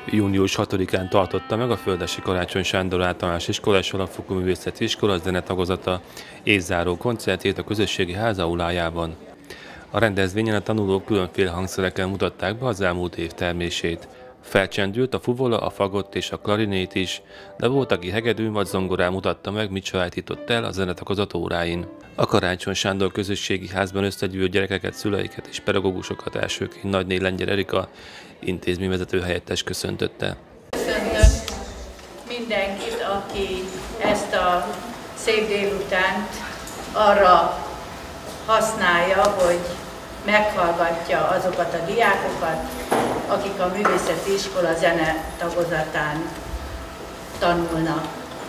Június 6-án tartotta meg a Földessy Karácsony Sándor Általános Iskola és Alapfokú Művészeti Iskola zenetagozata évzáró koncertjét a közösségi ház aulájában. A rendezvényen a tanulók különféle hangszerekkel mutatták be az elmúlt év termését. Felcsendült a fuvola, a fagott és a klarinét is, de volt, aki hegedűn vagy zongorán mutatta meg, mit sajátított el a zenetagozat óráin. A Karácsony Sándor közösségi házban összegyűlt gyerekeket, szüleiket és pedagógusokat elsőként Nagyné Lengyel Erika intézményvezető helyettes köszöntötte. Köszöntök mindenkit, aki ezt a szép délutánt arra használja, hogy meghallgatja azokat a diákokat, akik a Művészeti Iskola zenetagozatán tanulnak.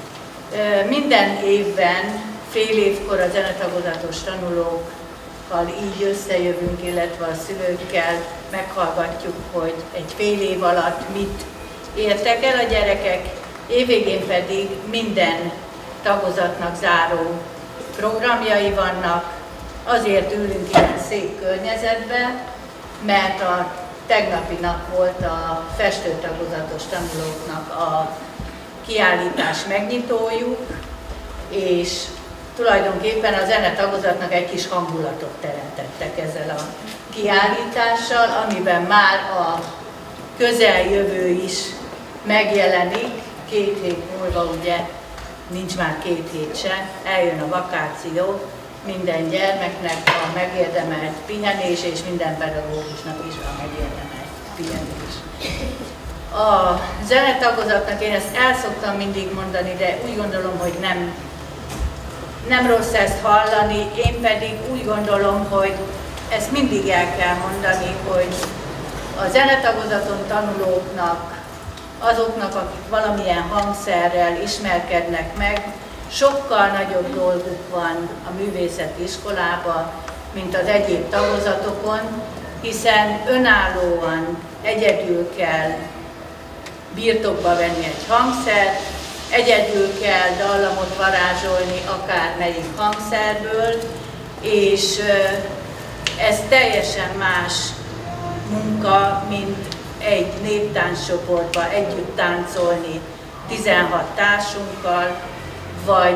Minden évben fél évkor a zenetagozatos tanulókkal így összejövünk, illetve a szülőkkel meghallgatjuk, hogy egy fél év alatt mit értek el a gyerekek, évvégén pedig minden tagozatnak záró programjai vannak. Azért ülünk ilyen szép környezetben, mert a tegnapi nap volt a festőtagozatos tanulóknak a kiállítás megnyitójuk, és tulajdonképpen a zenetagozatnak egy kis hangulatot teremtettek ezzel a kiállítással, amiben már a közeljövő is megjelenik. 2 hét múlva, ugye nincs már 2 hét se, eljön a vakáció, minden gyermeknek a megérdemelt pihenés, és minden pedagógusnak is a megérdemelt pihenés. A zenetagozatnak én ezt el szoktam mindig mondani, de úgy gondolom, hogy nem rossz ezt hallani, én pedig úgy gondolom, hogy ezt mindig el kell mondani, hogy a zenetagozaton tanulóknak, azoknak, akik valamilyen hangszerrel ismerkednek meg, sokkal nagyobb dolguk van a művészeti iskolában, mint az egyéb tagozatokon, hiszen önállóan egyedül kell birtokba venni egy hangszert, egyedül kell dallamot varázsolni akármelyik hangszerből, és ez teljesen más munka, mint egy néptánccsoportban együtt táncolni 16 társunkkal, vagy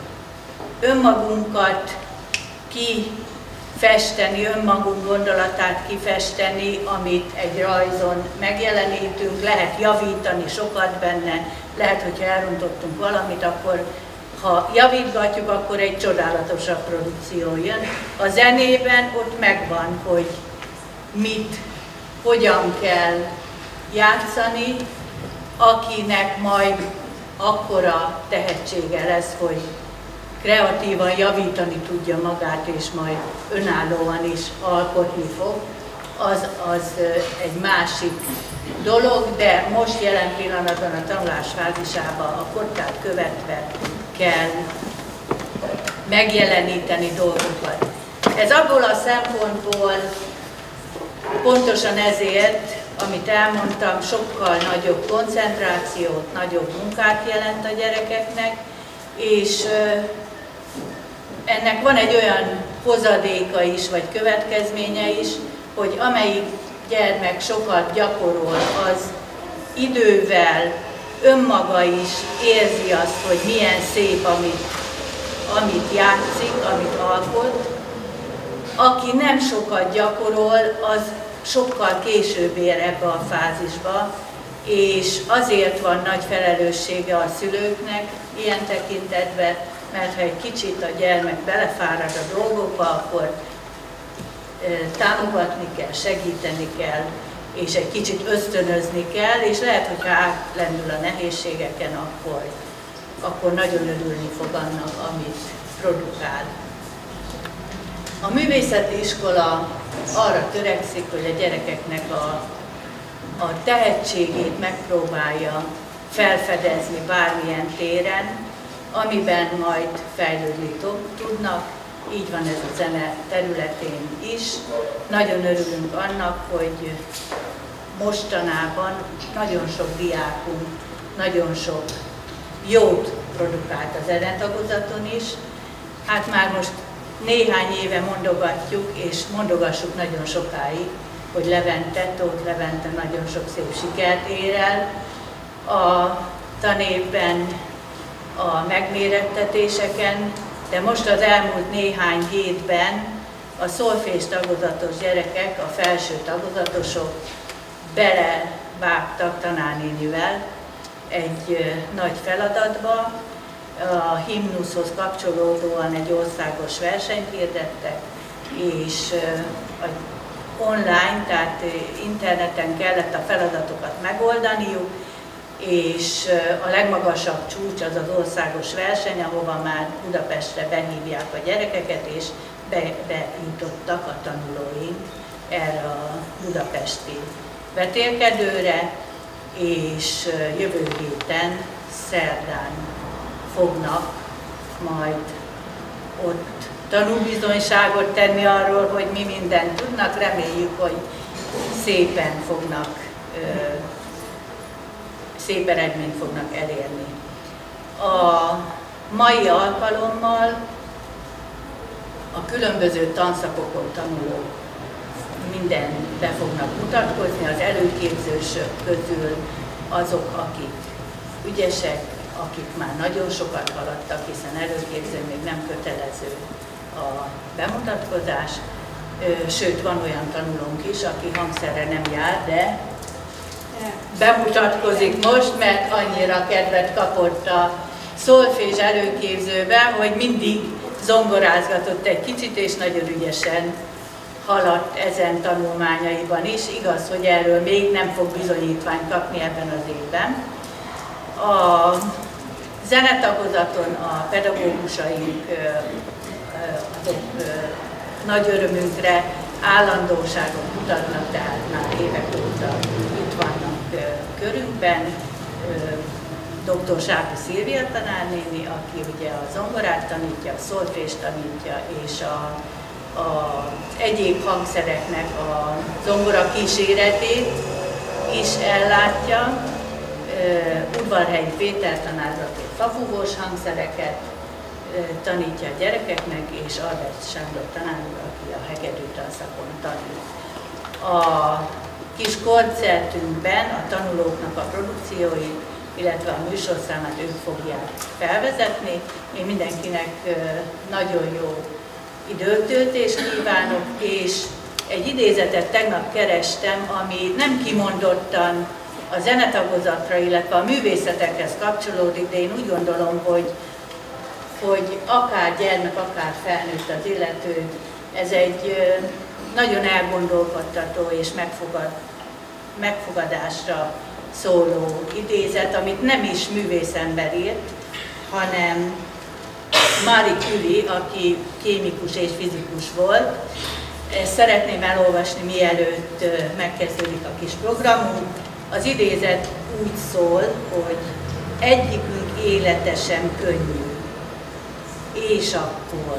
önmagunkat kifesteni, önmagunk gondolatát kifesteni, amit egy rajzon megjelenítünk, lehet javítani sokat benne, lehet, hogyha elrontottunk valamit, akkor ha javítgatjuk, akkor egy csodálatosabb produkció jön. A zenében ott megvan, hogy mit, hogyan kell játszani, akinek majd akkora tehetsége lesz, hogy kreatívan javítani tudja magát, és majd önállóan is alkotni fog, az egy másik dolog, de most jelen pillanatban a tanulás fázisában a kottát követve kell megjeleníteni dolgokat. Ez abból a szempontból pontosan ezért, amit elmondtam, sokkal nagyobb koncentrációt, nagyobb munkát jelent a gyerekeknek, és ennek van egy olyan hozadéka is, vagy következménye is, hogy amelyik gyermek sokat gyakorol, az idővel önmaga is érzi azt, hogy milyen szép, amit játszik, amit alkot. Aki nem sokat gyakorol, az sokkal később ér ebbe a fázisba, és azért van nagy felelőssége a szülőknek ilyen tekintetben, mert ha egy kicsit a gyermek belefárad a dolgokba, akkor támogatni kell, segíteni kell, és egy kicsit ösztönözni kell, és lehet, hogy ha átlendül a nehézségeken, akkor nagyon örülni fog annak, amit produkál. A művészeti iskola arra törekszik, hogy a gyerekeknek a tehetségét megpróbálja felfedezni bármilyen téren, amiben majd fejlődni tudnak. Így van ez a zene területén is. Nagyon örülünk annak, hogy mostanában nagyon sok diákunk, nagyon sok jót produkált a zenetagozaton is. Hát már most néhány éve mondogatjuk, és mondogassuk nagyon sokáig, hogy Levente, Tóth Levente nagyon sok szép sikert ér el a tanévben, a megmérettetéseken, de most az elmúlt néhány hétben a szolfés tagozatos gyerekek, a felső tagozatosok belevágtak tanárnénivel egy nagy feladatba. A himnuszhoz kapcsolódóan egy országos versenyt hirdettek, és online, tehát interneten kellett a feladatokat megoldaniuk, és a legmagasabb csúcs az az országos verseny, ahova már Budapestre behívják a gyerekeket, és bejutottak a tanulóink erre a budapesti vetélkedőre, és jövő héten, szerdán fognak majd ott tanúbizonyságot tenni arról, hogy mi mindent tudnak. Reméljük, hogy szép eredményt fognak elérni. A mai alkalommal a különböző tanszakokon tanulók minden be fognak mutatkozni, az előképzősök közül azok, akik ügyesek, akik már nagyon sokat haladtak, hiszen előképző még nem kötelező a bemutatkozás. Sőt, van olyan tanulónk is, aki hangszerre nem jár, de bemutatkozik most, mert annyira kedvet kapott a szolfés előképzőben, hogy mindig zongorázgatott egy kicsit, és nagyon ügyesen haladt ezen tanulmányaiban is. Igaz, hogy erről még nem fog bizonyítványt kapni ebben az évben. A zenetagozaton a pedagógusaink nagy örömünkre állandóságot mutatnak, tehát már évek óta itt vannak körünkben. Dr. Sápi Szilvia tanárnéni, aki ugye a zongorát tanítja, a szolfést tanítja, és az egyéb hangszereknek a zongora kíséretét is ellátja. Udvarhelyi Péter tanár, aki fafúvós hangszereket tanítja a gyerekeknek, és Albert Sándor tanár, aki a hegedű tanszakon tanít. A kis koncertünkben a tanulóknak a produkcióit, illetve a műsorszámát ők fogják felvezetni. Én mindenkinek nagyon jó időtöltést kívánok, és egy idézetet tegnap kerestem, ami nem kimondottan a zenetagozatra, illetve a művészetekhez kapcsolódik, de én úgy gondolom, hogy akár gyermek, akár felnőtt az illető, ez egy nagyon elgondolkodtató és megfogadásra szóló idézet, amit nem is művészember írt, hanem Marie Curie, aki kémikus és fizikus volt. Ezt szeretném elolvasni, mielőtt megkezdődik a kis programunk. Az idézet úgy szól, hogy egyikünk élete sem könnyű, és akkor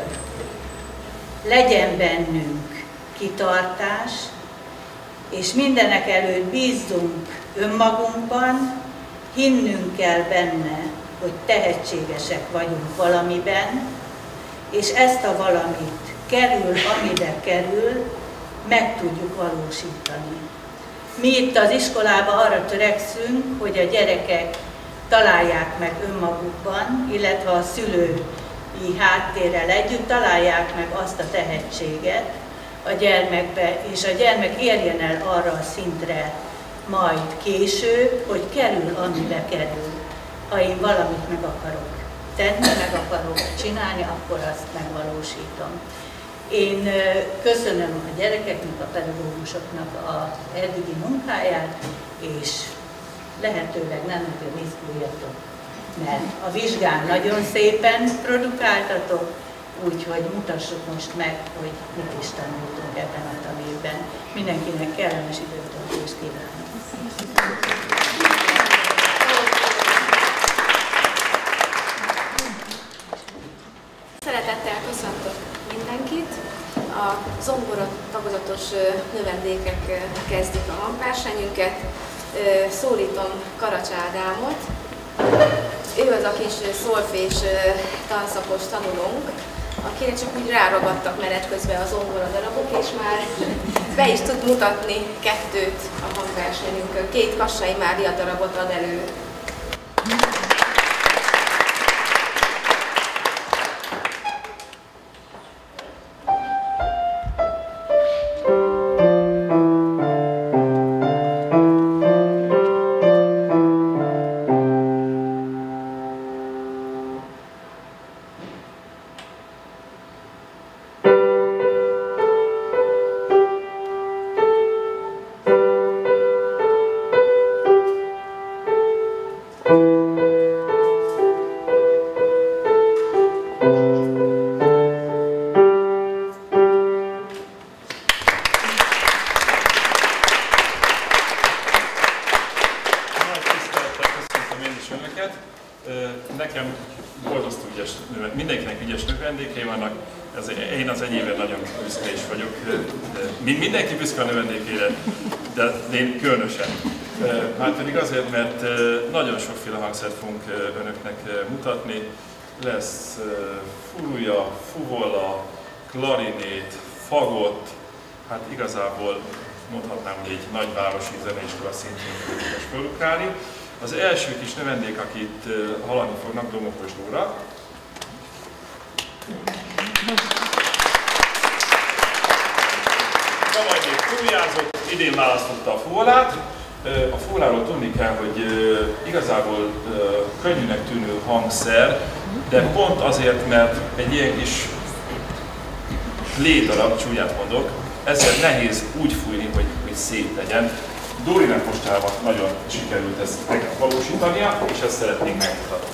legyen bennünk kitartás, és mindenek előtt bízzunk önmagunkban, hinnünk kell benne, hogy tehetségesek vagyunk valamiben, és ezt a valamit kerül, amire kerül, meg tudjuk valósítani. Mi itt az iskolában arra törekszünk, hogy a gyerekek találják meg önmagukban, illetve a szülői háttérrel együtt találják meg azt a tehetséget a gyermekbe, és a gyermek érjen el arra a szintre majd később, hogy kerül, amire kerül. Ha én valamit meg akarok tenni, meg akarok csinálni, akkor azt megvalósítom. Én köszönöm a gyerekeknek, a pedagógusoknak az eddigi munkáját, és lehetőleg nem nagyon izguljatok, mert a vizsgán nagyon szépen produkáltatok, úgyhogy mutassuk most meg, hogy mit is tanultunk ebben a tanévben. Mindenkinek kellemes időtöltést kívánok! Szeretettel köszöntök mindenkit! A zongora tagozatos növendékek kezdik a hangversenyünket. Szólítom Karacs Ádámot. Ő az a kis szolfés tanszakos tanulónk, akire csak úgy ráragadtak menet közben a zongora darabok, és már be is tud mutatni 2 a hangversenyünkön. 2 Kassai Mária darabot ad elő. Nekem borzasztó ügyes, mindenkinek ügyes növendékei vannak, én az enyémre nagyon büszke is vagyok. Mindenki büszke a növendékére, de én különösen. Márpedig azért, mert nagyon sokféle hangszert fogunk önöknek mutatni. Lesz fúja, fuvola, klarinét, fagott, hát igazából mondhatnám, hogy egy nagyvárosi zeneiskola szintén fogjuk fölukálni. Az első kis növendék, akit hallani fognak, Domokos Dóra. Tavaly még fújázott, idén választotta a fuvolát. A fuvoláról tudni kell, hogy igazából könnyűnek tűnő hangszer, de pont azért, mert egy ilyen kis lédarab, csúnyát mondok, ezért nehéz úgy fújni, hogy szép legyen. Dórinak mostában nagyon sikerült ezt megvalósítania, és ezt szeretnénk megmutatni.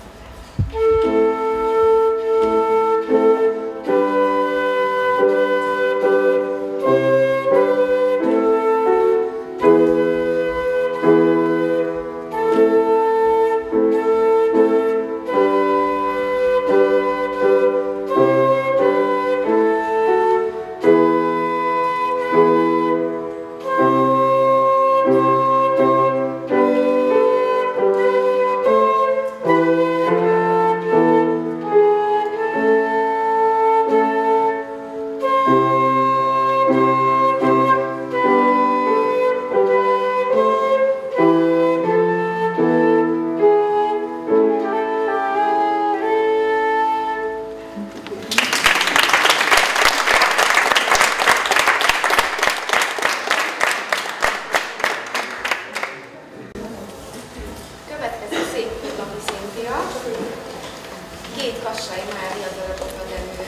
Két Kassai Mária darabot ad elő.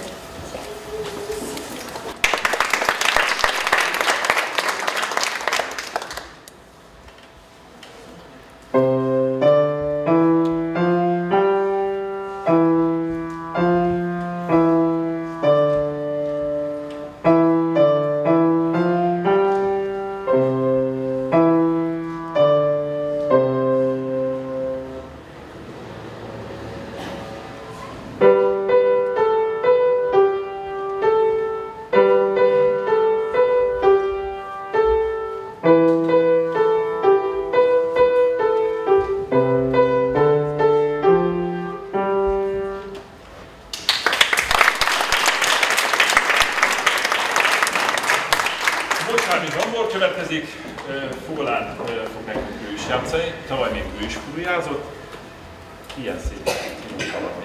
Bocsányi Zsombor következik, Fugolán fog nekünk ő is játszani, tavaly még ő is furujázott, ilyen szépen tudunk haladni.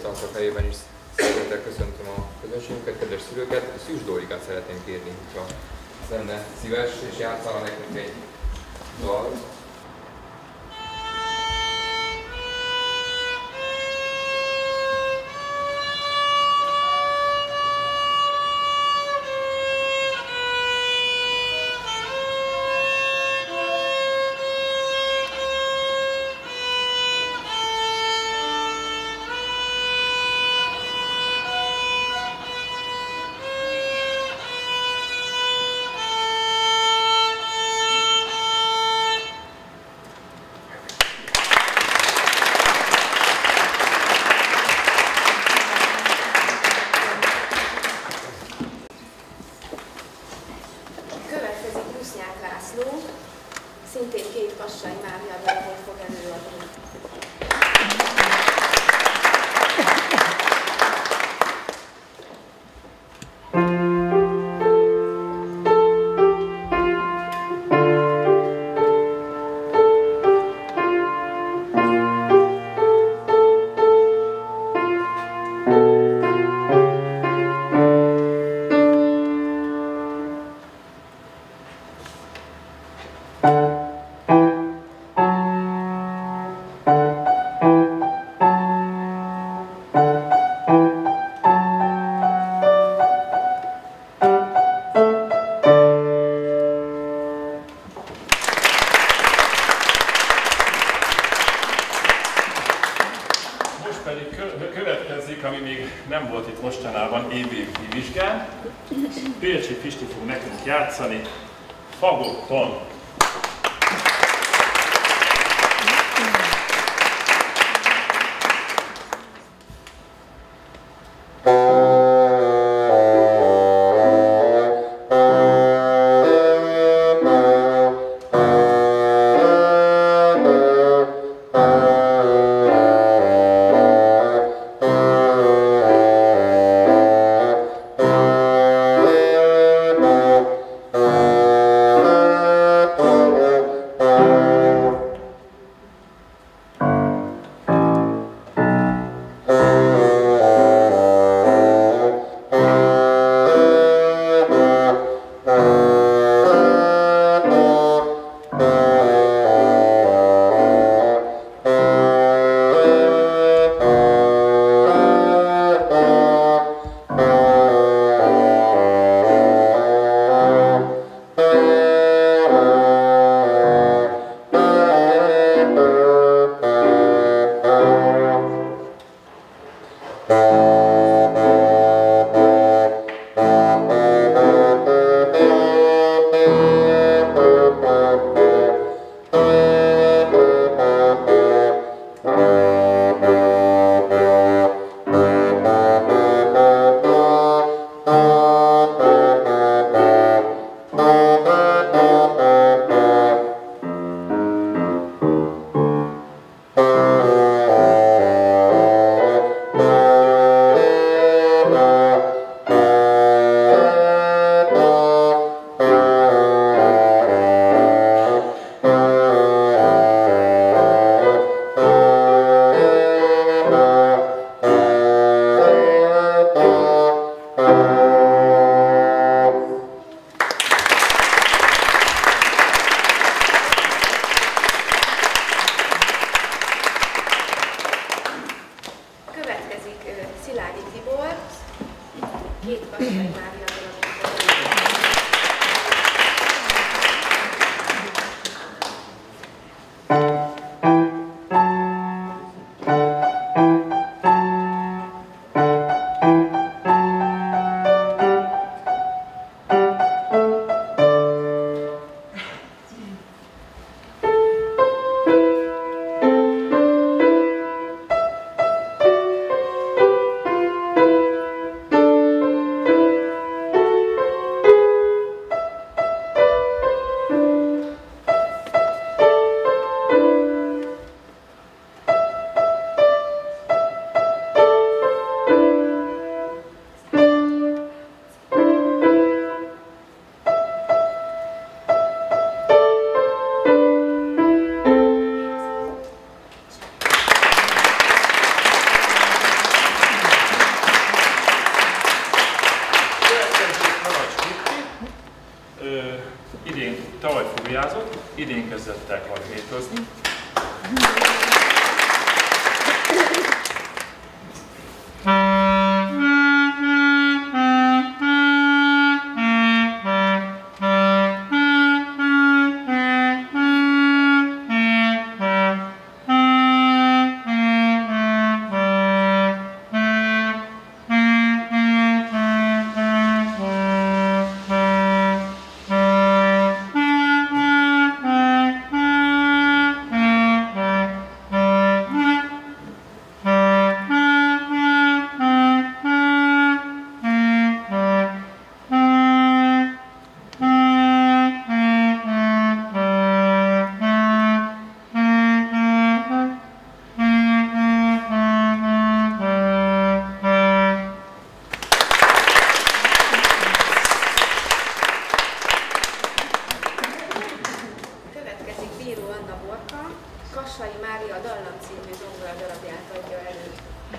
Tantrak nevében is szeretettel köszöntöm a közönségünket, kedves szülőket. Szűcs Dórikát szeretném kérni, hogyha lenne szíves, és játszana nekünk egy dalt. Szintén két Kassai Mária darabot fog előadni. Következik, ami még nem volt itt mostanában, évi vizsgán. Pélcsi Pisti fog nekünk játszani fagotton. tavaly fúriázott, idén kezdett el kvartétozni. Kassai Mária Dallam című zongoradarabját adja elő.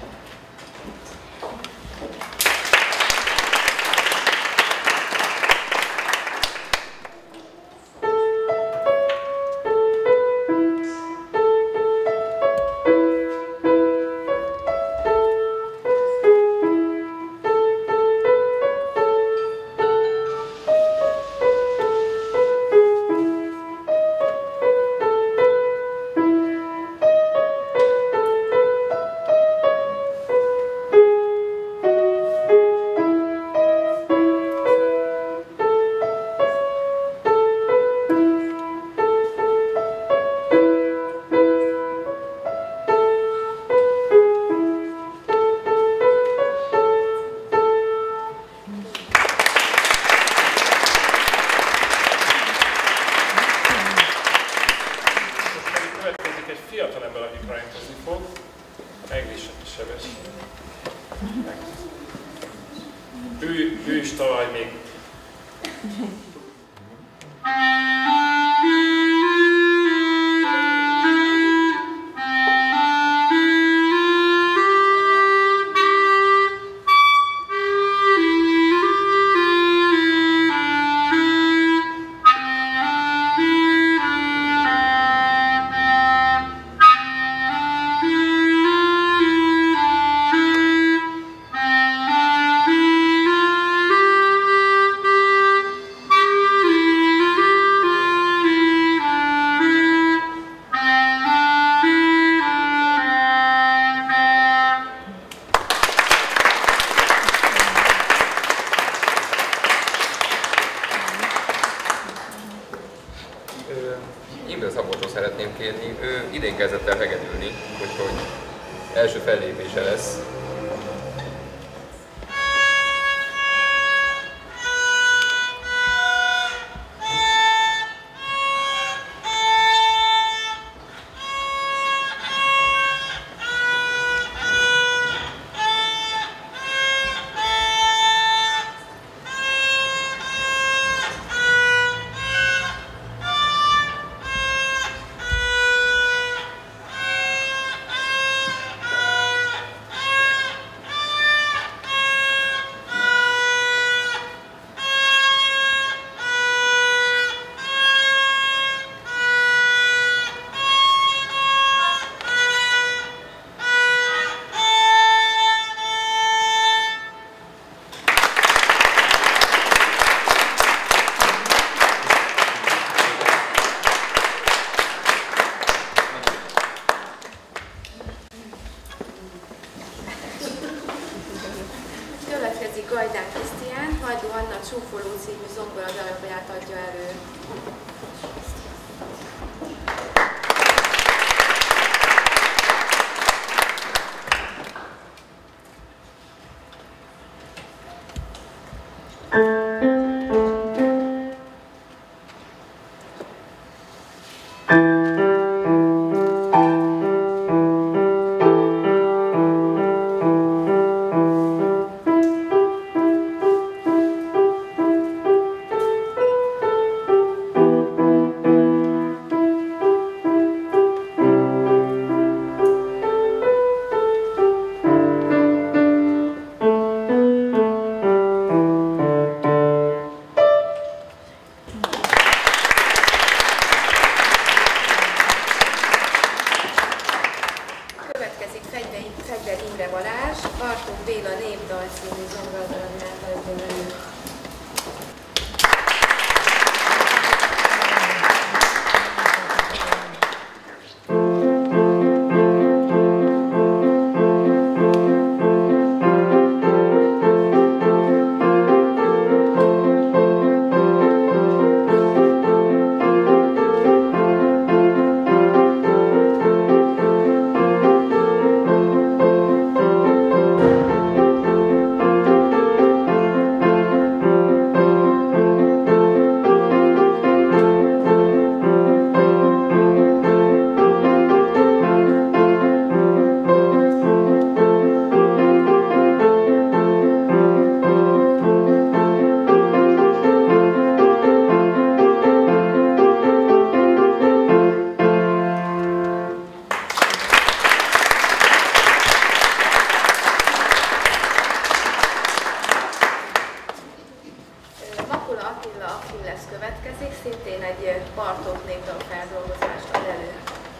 Ő is tavaly még Imre Szabolcsot szeretném kérni, ő idén kezdett el hegedülni, úgyhogy első fellépése lesz. Következik Gajdán Krisztián, Hajdú Anna Csúfoló című zongoradarabját adja elő. Csenge Balázs, Bartók Béla Népdal című zongoradarabját adja elő. Következik, szintén egy Bartók Népdal feldolgozást ad elő.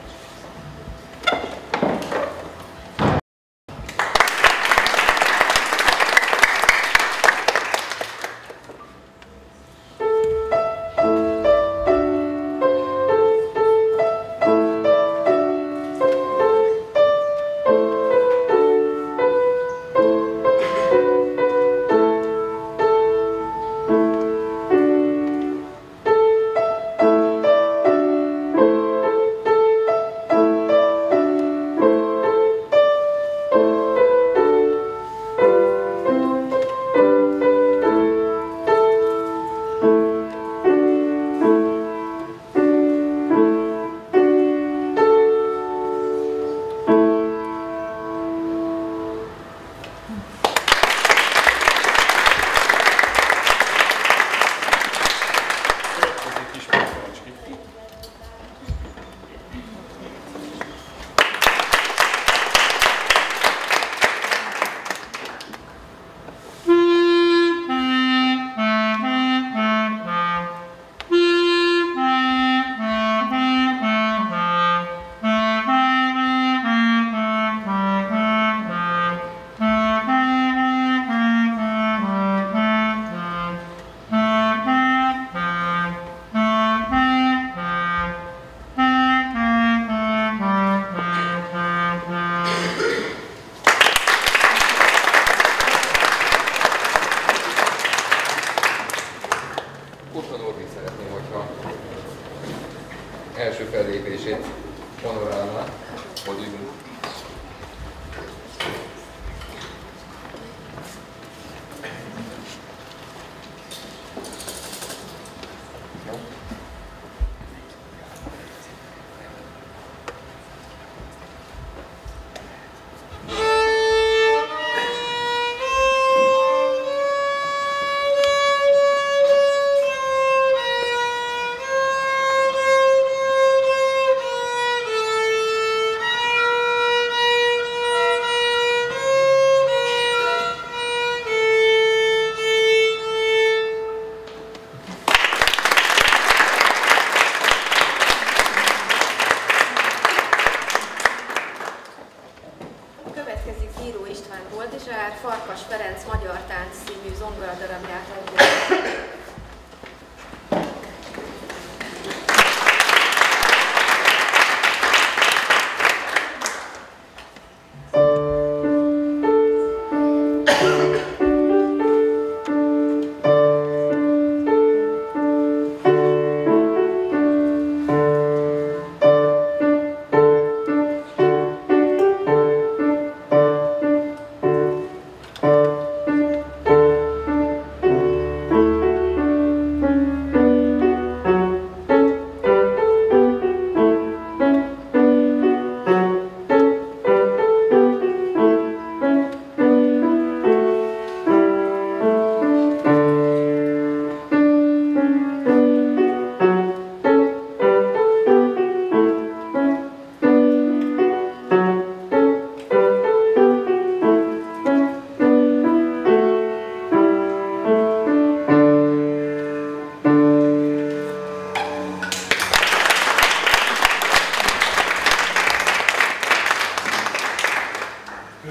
Első fellépését honorálná, hogy üdünk. Farkas Ferenc Magyar Tánc című zongoradarabját adja.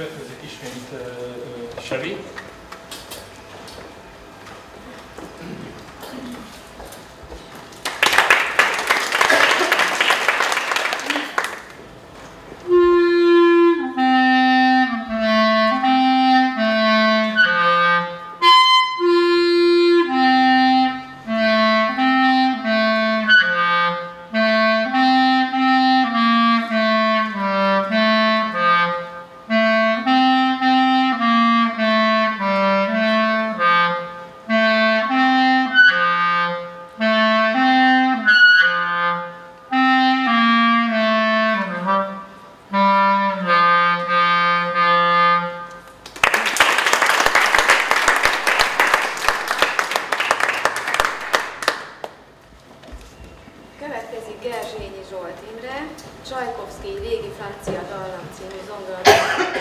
Következik ismét Sevi. Következik Gerzsényi Zsolt Imre, Csajkovszkij Régi francia dallam című zongoradarab.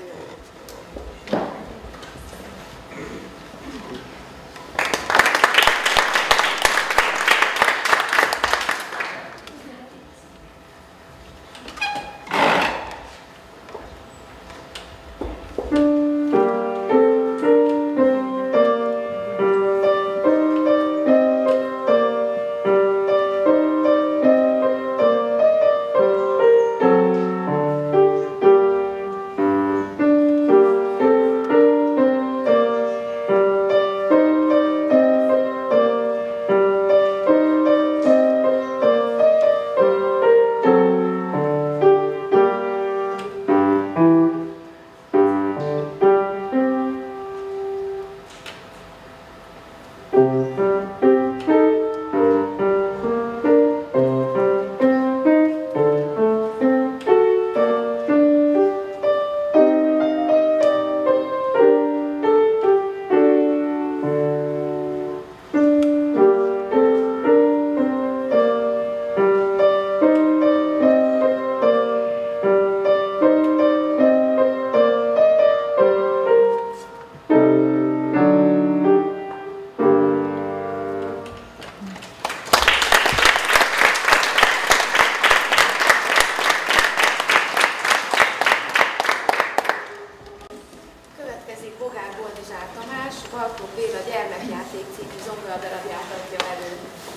Bogár Boldizsár Tamás, Balkó Béla Gyermekjáték című zongoradarabját adja elő.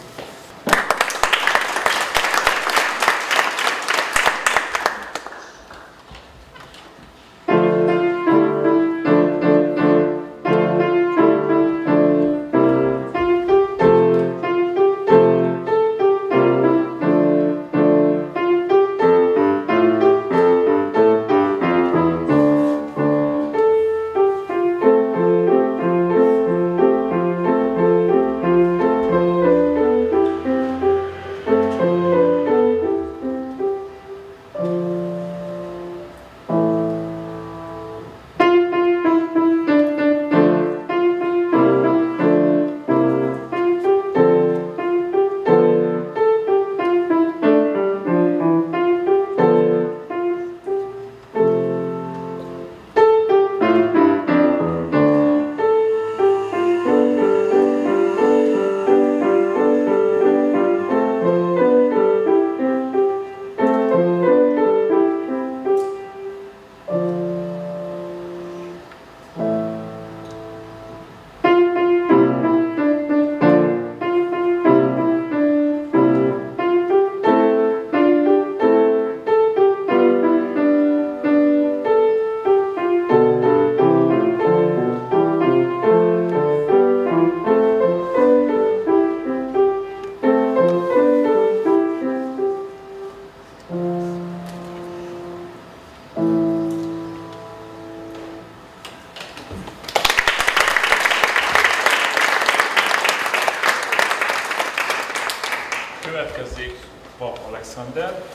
Következik Pap Alexander.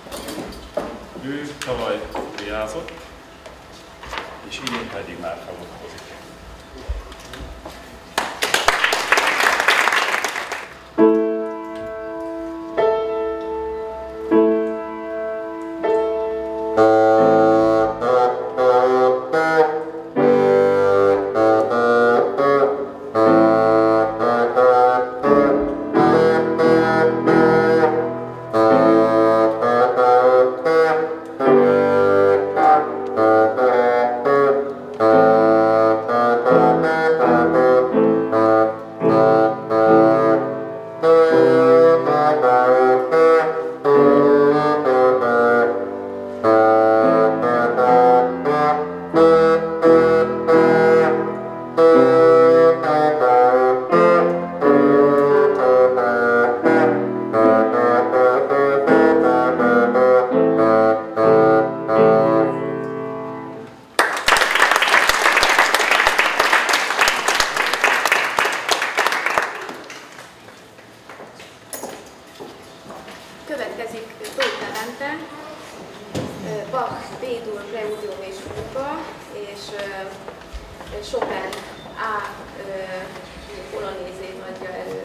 Ő tavaly diázott, és idén pedig már felmutatkozik. Chopin A polonézét adja elő.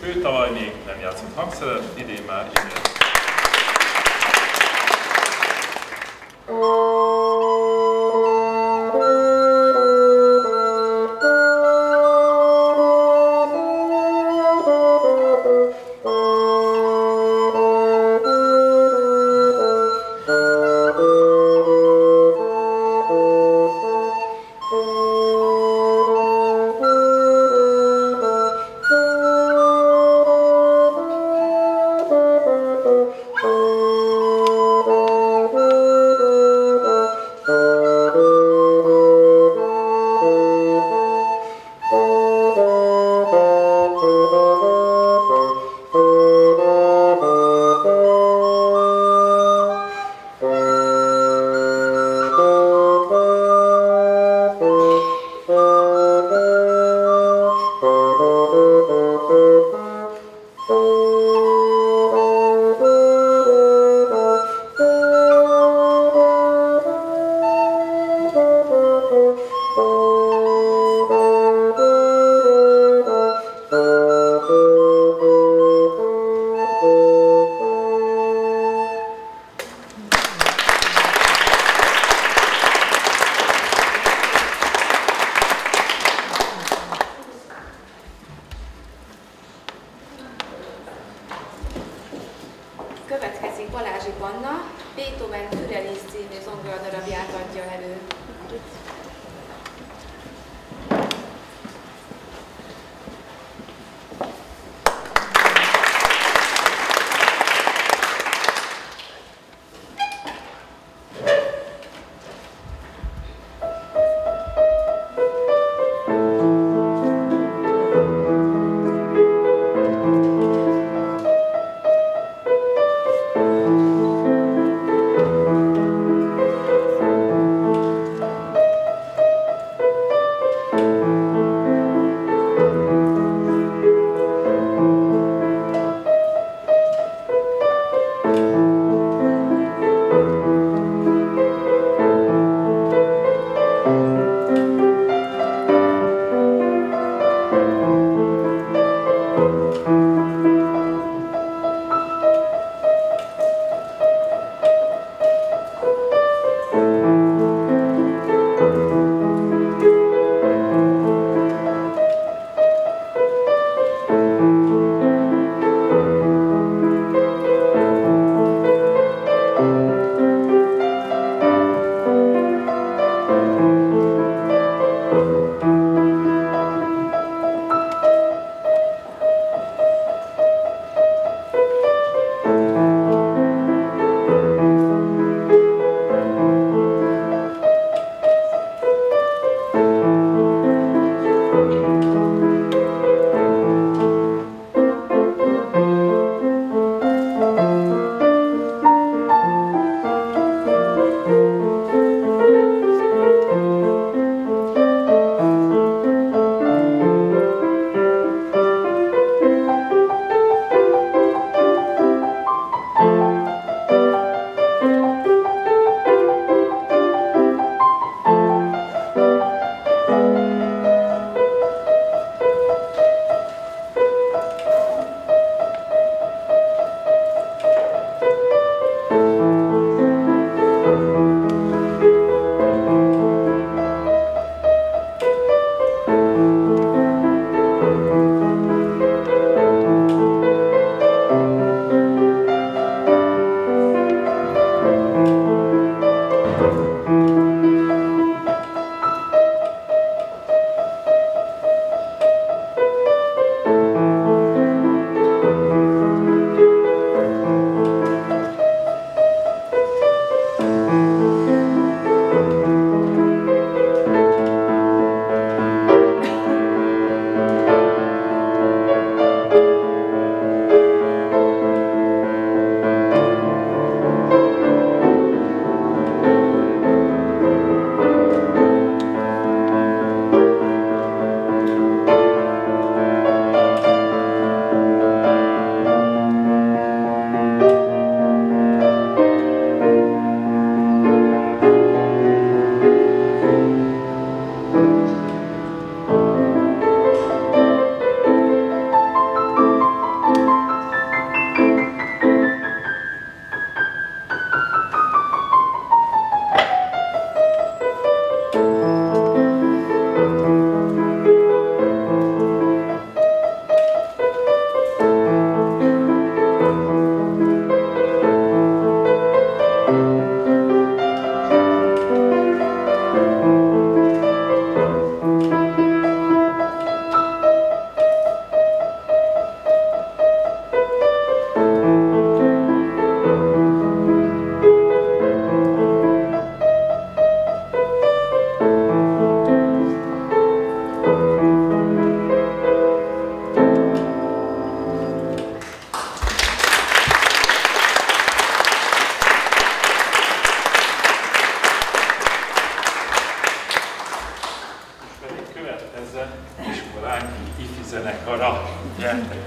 Ő tavaly még nem játszott hangszeren, idén már igen. ifi zenekara. Gyertek!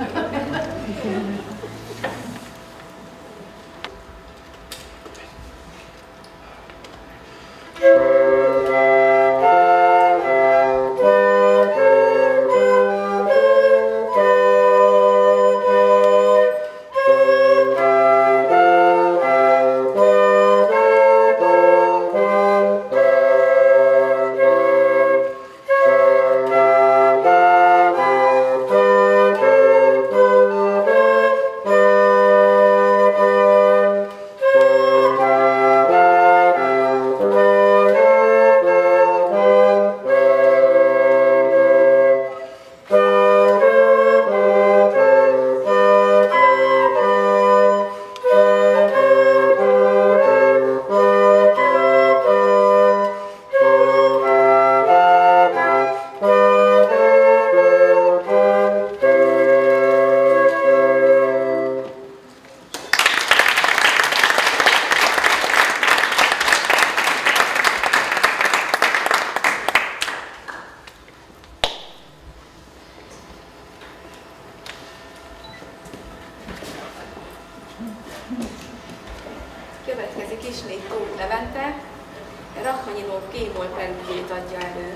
Következik ismét Tóth Levente, Rachmaninov G-moll prelúdjét adja elő.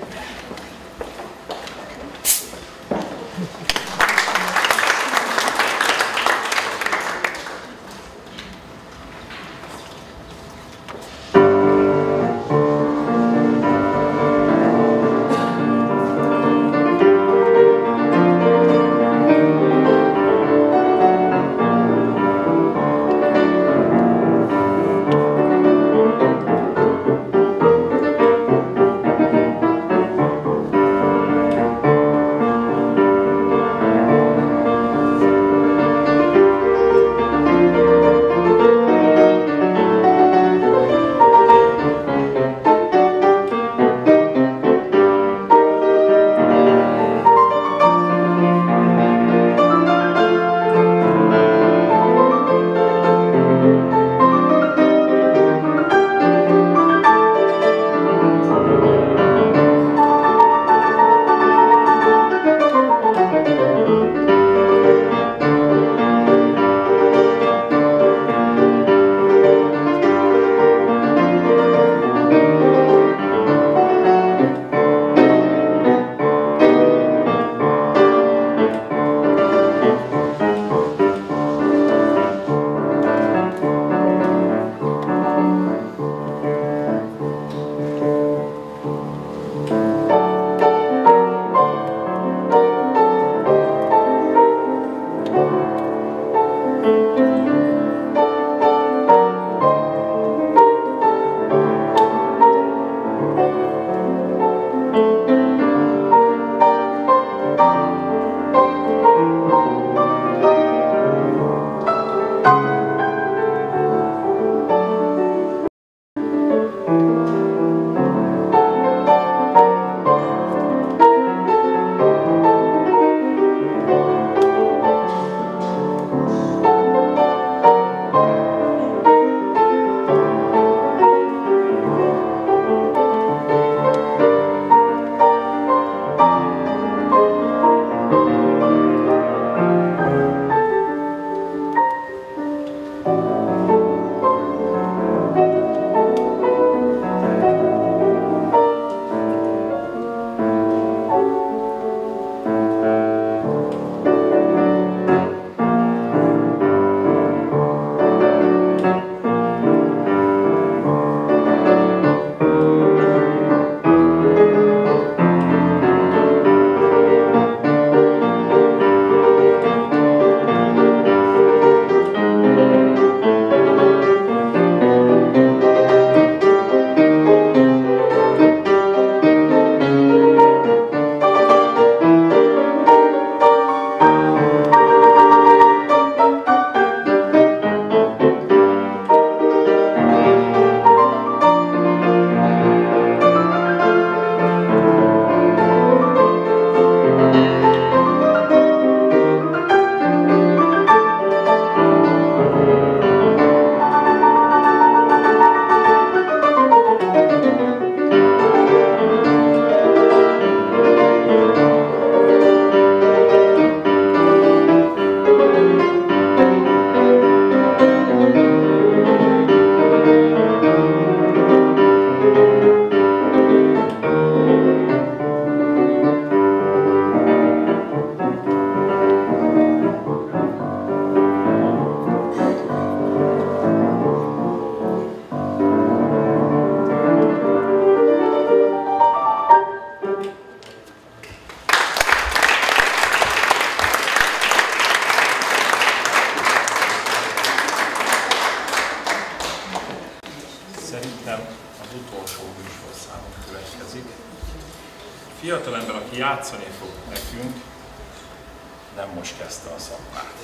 fiatalember, aki játszani fog nekünk, nem most kezdte a szakmát.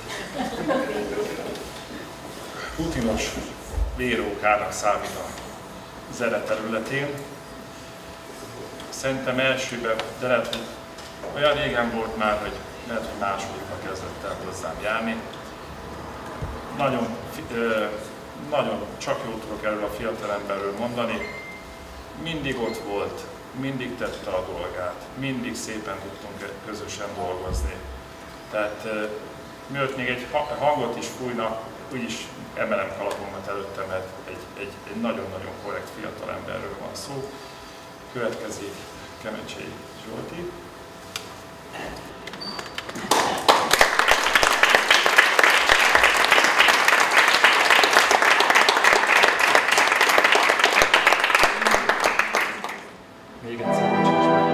Rutinos vérókának számít a zene területén. Szerintem elsőben, de lehet, hogy olyan régen volt már, hogy lehet, hogy másodikba kezdett el hozzám járni. Nagyon csak jót tudok erről a fiatalemberről mondani. Mindig ott volt, mindig tette a dolgát, mindig szépen tudtunk közösen dolgozni. Tehát mielőtt még egy hangot is fújna, úgyis emelem kalapomat előtte, mert egy nagyon-nagyon korrekt fiatalemberről van szó. Következik Kemecsei Zsolti. Még egyszer, bocsáss meg.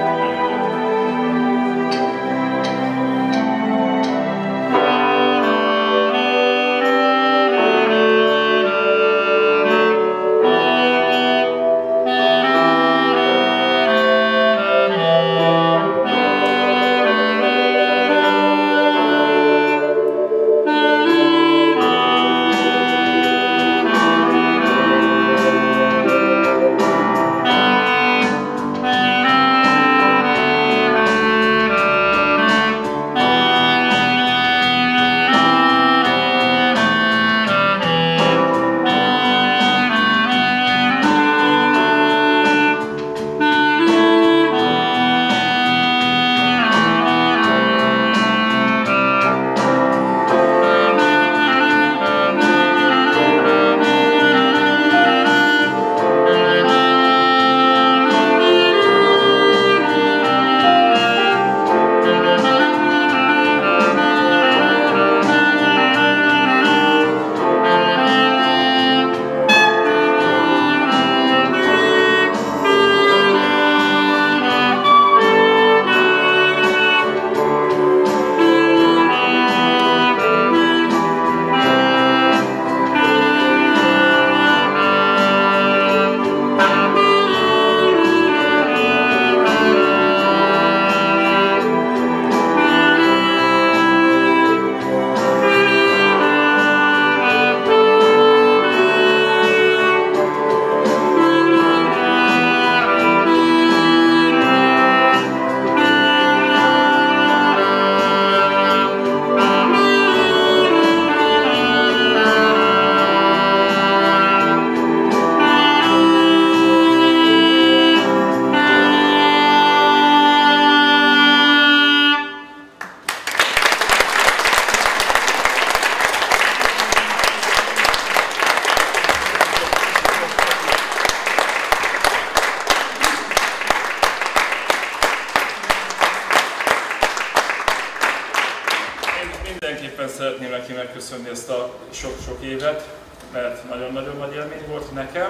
Szeretném neki megköszönni ezt a sok-sok évet, mert nagyon-nagyon nagy élmény volt nekem.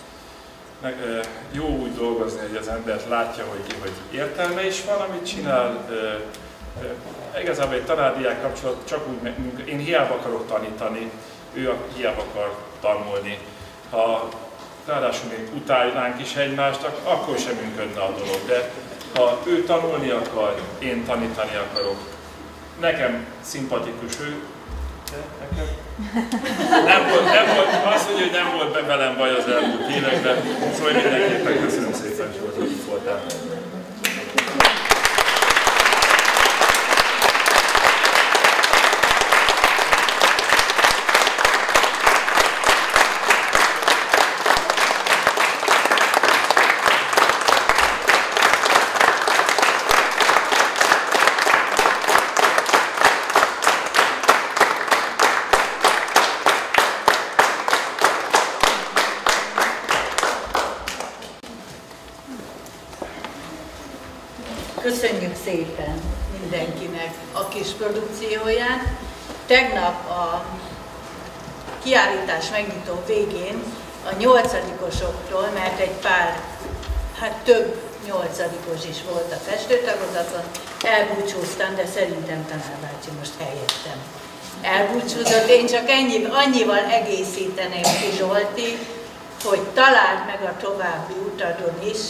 Jó úgy dolgozni, hogy az embert látja, hogy értelme is van, amit csinál. Igazából egy tanár-diák kapcsolat csak úgy, én hiába akarok tanítani, ő hiába akar tanulni. Ha ráadásul még utálnánk is egymást, akkor sem működne a dolog. De ha ő tanulni akar, én tanítani akarok. Nekem szimpatikus ő, de nekem nem volt, azt mondja, hogy nem volt velem baj az elmúlt években, szóval mindenképpen köszönöm szépen, Zsolt, hogy itt voltál. Köszönjük szépen mindenkinek a kis produkcióját. Tegnap a kiállítás megnyitó végén a 8-osoktól, mert egy pár, több 8-os is volt a festőtagozaton, elbúcsúztam, de szerintem tanárbácsi most helyettem elbúcsúzott. Én csak annyival egészíteném ki, Zsolti, hogy találd meg a további utadon is,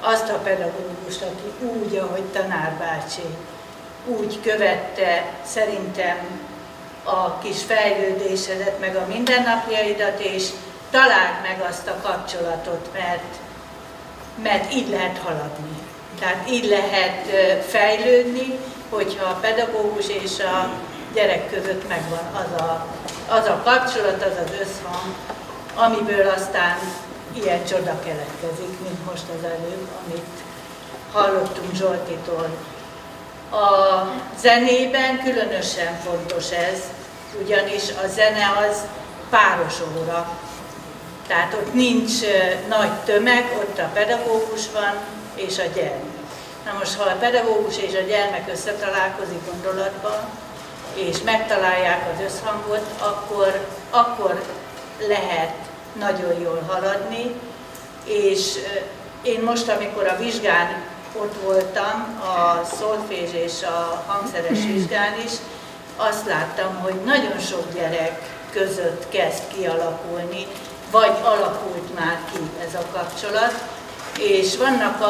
azt a pedagógust, aki úgy, ahogy tanárbácsi, úgy követte szerintem a kis fejlődésedet, meg a mindennapjaidat, és találd meg azt a kapcsolatot, mert így lehet haladni. Tehát így lehet fejlődni, hogyha a pedagógus és a gyerek között megvan az a kapcsolat, az az összhang, amiből aztán ilyen csoda keletkezik, mint most az előbb, amit hallottunk Zsoltitól. A zenében különösen fontos ez, ugyanis a zene az páros óra. Tehát ott nincs nagy tömeg, ott a pedagógus van és a gyermek. Na most, ha a pedagógus és a gyermek összetalálkozik gondolatban, és megtalálják az összhangot, akkor lehet nagyon jól haladni, és én most, amikor a vizsgán ott voltam, a szolfés és a hangszeres vizsgán is, azt láttam, hogy nagyon sok gyerek között kezd kialakulni, vagy alakult már ki ez a kapcsolat, és vannak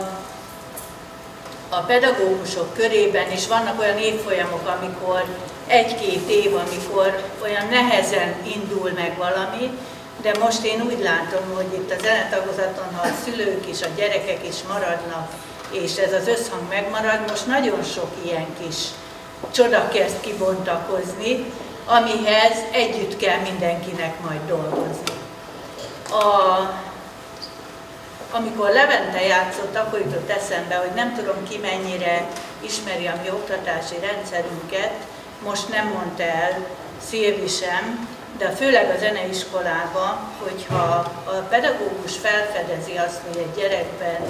a pedagógusok körében is vannak olyan évfolyamok, amikor egy-két év, amikor olyan nehezen indul meg valami, de most én úgy látom, hogy itt a zenetagozaton, ha a szülők is, a gyerekek is maradnak, és ez az összhang megmarad, most nagyon sok ilyen kis csoda kezd kibontakozni, amihez együtt kell mindenkinek majd dolgozni. Amikor Levente játszott, akkor jutott eszembe, hogy nem tudom ki mennyire ismeri a mi oktatási rendszerünket, most nem mondta el Szilvi sem, de főleg a zeneiskolában, hogyha a pedagógus felfedezi azt, hogy egy gyerekben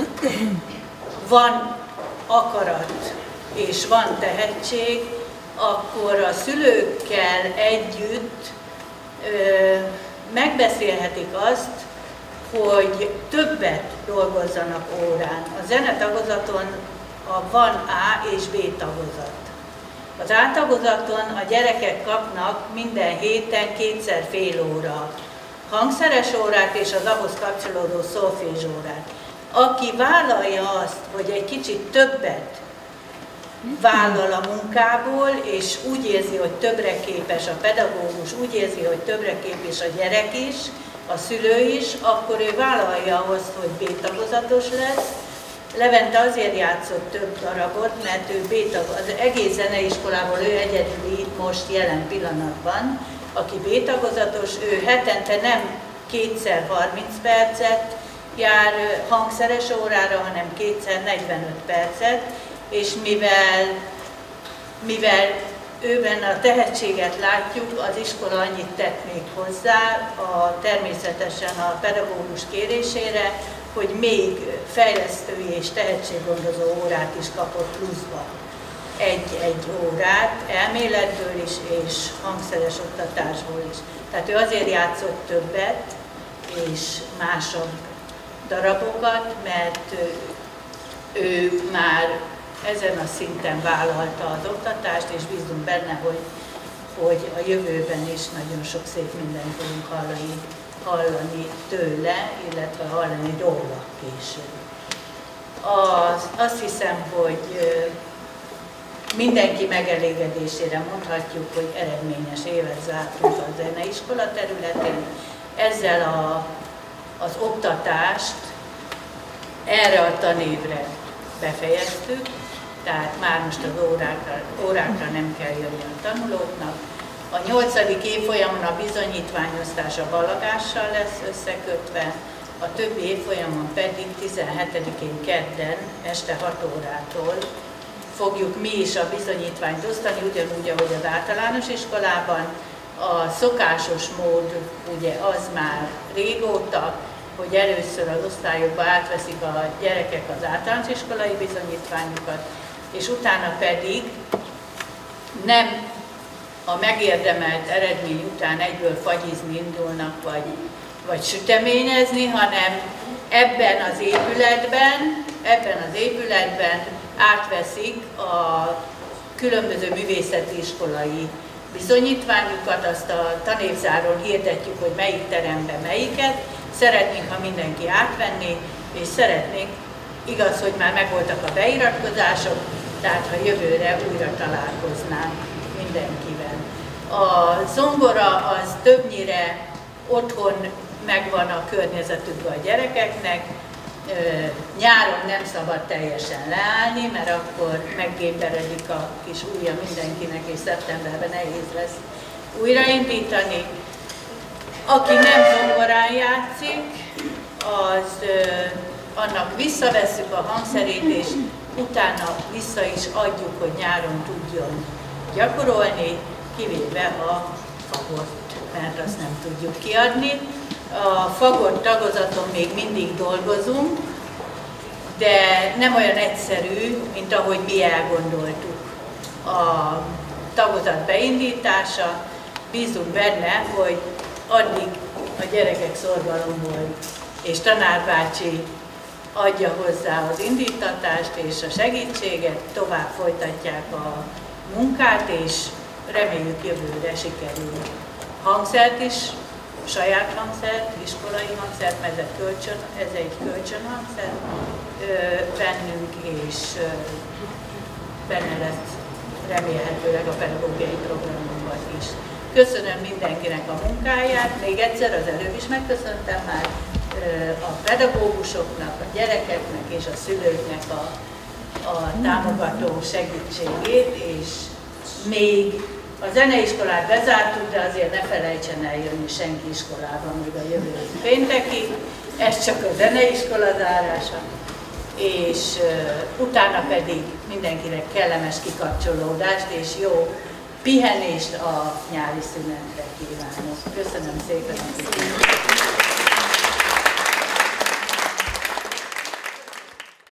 van akarat és van tehetség, akkor a szülőkkel együtt megbeszélhetik azt, hogy többet dolgozzanak órán. A zenetagozaton van A és B tagozat. Az A tagozaton a gyerekek kapnak minden héten 2 fél óra hangszeres órát és az ahhoz kapcsolódó szolfés órát. Aki vállalja azt, hogy egy kicsit többet vállal a munkából, és úgy érzi, hogy többre képes a pedagógus, úgy érzi, hogy többre képes a gyerek is, a szülő is, akkor ő vállalja azt, hogy B-tagozatos lesz. Levente azért játszott több darabot, mert ő az egész zeneiskolából ő egyedüli most jelen pillanatban, aki B-tagozatos, ő hetente nem 2x 30 percet jár hangszeres órára, hanem 2x 45 percet, és mivel őben a tehetséget látjuk, az iskola annyit tett még hozzá, természetesen a pedagógus kérésére, hogy még fejlesztői és tehetséggondozó órát is kapott pluszban. Egy órát, elméletből is és hangszeres oktatásból is. Tehát ő azért játszott többet és másabb darabokat, mert ő már ezen a szinten vállalta az oktatást, és bízunk benne, hogy a jövőben is nagyon sok szép mindent fogunk hallani tőle, illetve hallani róla később. Azt hiszem, hogy mindenki megelégedésére mondhatjuk, hogy eredményes évet zártunk a zeneiskola területén. Ezzel az oktatást erre a tanévre befejeztük, tehát már most az órákra nem kell jönni a tanulóknak. A 8. évfolyamon a bizonyítványosztás a ballagással lesz összekötve, a többi évfolyamon pedig 17-én kedden este 6 órától fogjuk mi is a bizonyítványt osztani, ugyanúgy, ahogy az általános iskolában. A szokásos mód ugye az már régóta, hogy először az osztályokba átveszik a gyerekek az általános iskolai bizonyítványokat, és utána pedig nem a megérdemelt eredmény után egyből fagyizni indulnak, vagy süteményezni, hanem ebben az épületben átveszik a különböző művészeti iskolai bizonyítványokat, azt a tanévzáron hirdetjük, hogy melyik teremben melyiket. Szeretnénk, ha mindenki átvenni, és szeretnénk, igaz, hogy már megvoltak a beiratkozások, tehát ha jövőre újra találkoznánk mindenkivel. A zongora az többnyire otthon megvan a környezetükben a gyerekeknek, nyáron nem szabad teljesen leállni, mert akkor meggéberedik a kis ujja mindenkinek, és szeptemberben nehéz lesz újraindítani. Aki nem zongorán játszik, annak visszavesszük a hangszerét, és utána vissza is adjuk, hogy nyáron tudjon gyakorolni, kivéve a fagott, mert azt nem tudjuk kiadni. A fagott tagozaton még mindig dolgozunk, de nem olyan egyszerű, mint ahogy mi elgondoltuk. A tagozat beindítása, bízunk benne, hogy addig a gyerekek szorgalomból és tanárbácsi adja hozzá az indítatást és a segítséget, tovább folytatják a munkát, és reméljük jövőre sikerül hangszert is, saját hangszert, iskolai hangszert, mert ez egy kölcsönhangszer bennünk, és benne lesz remélhetőleg a pedagógiai programunkban is. Köszönöm mindenkinek a munkáját, még egyszer az előbb is megköszöntem már a pedagógusoknak, a gyerekeknek és a szülőknek a támogató segítségét, és még a zeneiskolát bezártuk, de azért ne felejtsen eljönni senki iskolában még a jövő péntekig, ez csak a zeneiskola zárása, és utána pedig mindenkinek kellemes kikapcsolódást és jó pihenést a nyári szünetre kívánok. Köszönöm szépen a figyelmet!